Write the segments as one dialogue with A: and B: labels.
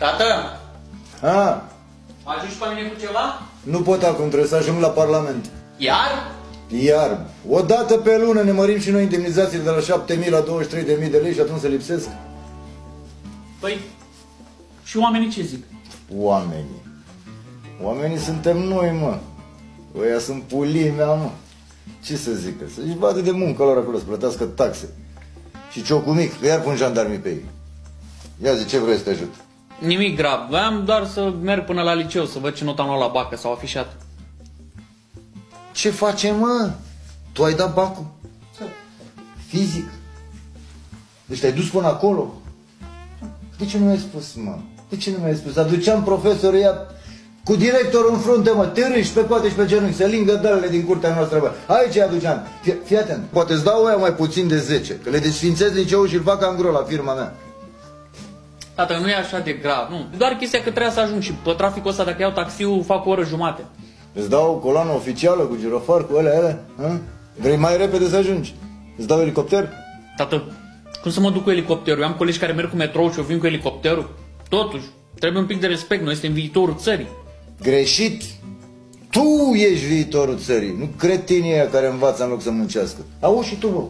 A: Tată!
B: A,
A: Ajungi pe mine cu ceva?
B: nu pot acum, trebuie să ajung la Parlament.
A: Iar?
B: Iar, o dată pe lună ne mărim și noi indemnizațiile de la 7.000 la 23.000 de lei și atunci se lipsesc.
A: Păi, și oamenii ce zic?
B: Oamenii. Oamenii suntem noi, mă. Ăia sunt pulii mea, mă. Ce să zică? Să-și vadă de muncă lor acolo, să plătească taxe. Și ciocul mic, că iar pun jandarmii pe ei. Ia zi, ce vrei să te ajut?
A: Nimic grav, voiam doar să merg până la liceu, să văd ce notă am luat la bacă, s-au afișat.
B: Ce facem, mă? Tu ai dat bacul? Fizic. Deci te-ai dus până acolo? De ce nu mi-ai spus, mă? De ce nu mi-ai spus? Aduceam profesorul ea cu directorul în frunte, mă, târâși pe coate și pe genunchi, să lingă dalele din curtea noastră, bă. Aici îi aduceam. Fii atent, poate îți dau ăia mai puțin de 10, că le desfințez liceul și îl fac angro la firma mea.
A: Tată, nu e așa de grav, nu. Doar chestia că trebuia să ajung și pe traficul ăsta, dacă iau taxiul, fac o oră jumate.
B: Îți dau coloană oficială cu girofar, cu alea? Vrei mai repede să ajungi? Îți dau elicopter?
A: Tată, cum să mă duc cu elicopterul? Eu am colegi care merg cu metrou și eu vin cu elicopterul. Totuși, trebuie un pic de respect, noi suntem viitorul țării.
B: Greșit! Tu ești viitorul țării, nu cretinii ăia care învață în loc să muncească. Auzi și tu, bă.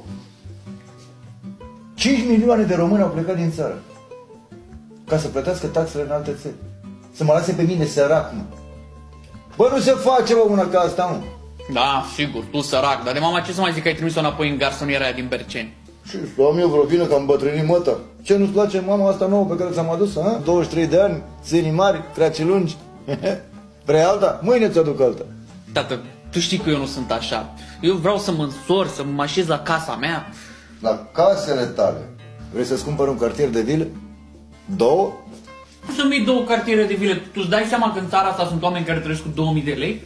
B: 5 milioane de români au plecat din țară ca să plătească taxele în alte țări. Să mă lase pe mine sărac, mă. Bă, nu se face, bă, una ca asta, mă.
A: Da, sigur, tu sărac, dar de mama ce să mai zic că ai trimis-o înapoi în garsoniera aia din Berceni?
B: Și să am eu vreo vină că am bătrânit măta. Ce nu-ți place mama asta nouă pe care ți-am adus, a? 23 de ani, țenii mari, craci lungi. Vrei alta? Mâine ți-aduc alta.
A: Tată, tu știi că eu nu sunt așa. Eu vreau să mă însor, să mă așez la casa mea.
B: La casele tale. Vrei să-ți cumpăr un cartier de vilă? 2?
A: Nu să-mi iei 2 cartiere de vile. Tu îți dai seama că în țara asta sunt oameni care trăiesc cu 2000 de lei?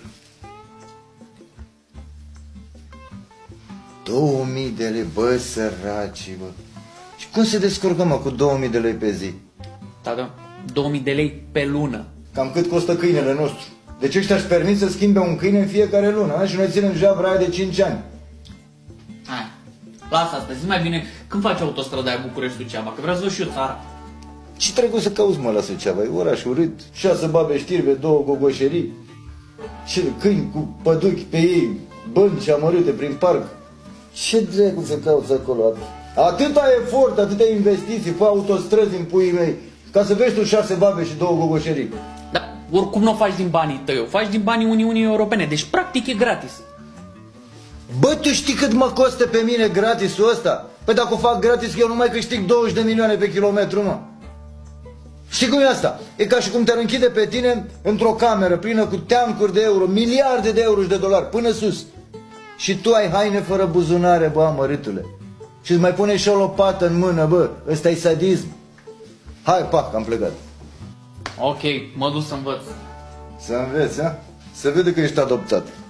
B: 2000 de lei, bă, săraci, bă. Și cum se descurcă, mă, cu 2000 de lei pe zi?
A: Tată, 2000 de lei pe lună.
B: Cam cât costă câinele nostru. Deci ăștia își permit să schimbe un câine în fiecare lună, a? Și noi ținem jabra aia de 5 ani.
A: Hai, lasă asta, zi mai bine când faci autostrada aia București-Suceava, că vreau să văd și eu țara.
B: Ce trebuie să cauți, mă, la Suceava? E oraș urât, 6 babe știrbe, 2 gogoșerii, și câini cu păduchi pe ei, bănci amărâte prin parc. Ce dracu să cauți acolo? Atâta efort, atâtea investiții, fă autostrăzi în puii mei, ca să vezi tu 6 babe și 2 gogoșerii.
A: Dar oricum nu o faci din banii tăi, o faci din banii Uniunii Europene, deci practic e gratis.
B: Bă, tu știi cât mă costă pe mine gratisul ăsta? Păi dacă o fac gratis, eu nu mai câștig 20 de milioane pe kilometru, mă. Știi cum e asta? E ca și cum te-ar închide pe tine într-o cameră plină cu teancuri de euro, miliarde de euro și de dolari, până sus. Și tu ai haine fără buzunare, bă, amărâtule. Și îți mai pune și o lopată în mână, bă, ăsta e sadism. Hai, pac, am plecat.
A: Ok, mă duc să învăț.
B: Să înveți, a? Să vede că ești adoptat.